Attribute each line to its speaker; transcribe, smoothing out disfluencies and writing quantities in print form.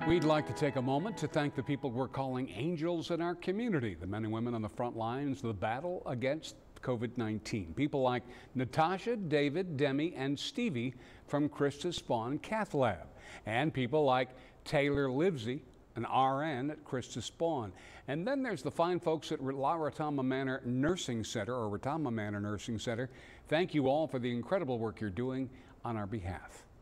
Speaker 1: We'd like to take a moment to thank the people we're calling angels in our community, the men and women on the front lines of the battle against COVID-19. People like Natasha, David, Demi, and Stevie from Christus Spohn Cath Lab. And people like Taylor Livesey, an RN at Christus Spohn. And then there's the fine folks at La Retama Manor Nursing Center, or Retama Manor Nursing Center. Thank you all for the incredible work you're doing on our behalf.